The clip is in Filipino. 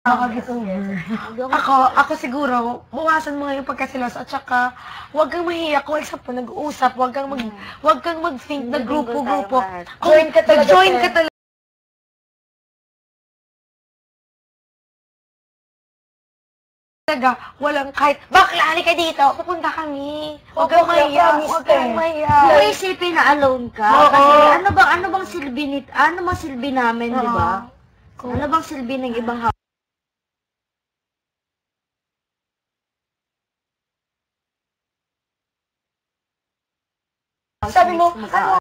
Ako siguro, bawasan mo nga yung pagkasilos at saka huwag kang mahiya kung example nag-uusap, huwag kang mag-think na grupo-grupo. Join ka talaga. Join ka talaga. Walang kahit, bakla, halika dito, pupunta kami. Huwag kang mahiya, huwag kang mahiya. Kung isipin na alone ka, kasi ano bang silbi namin, di ba? Ano bang silbi ng ibang Sabi mo, ano,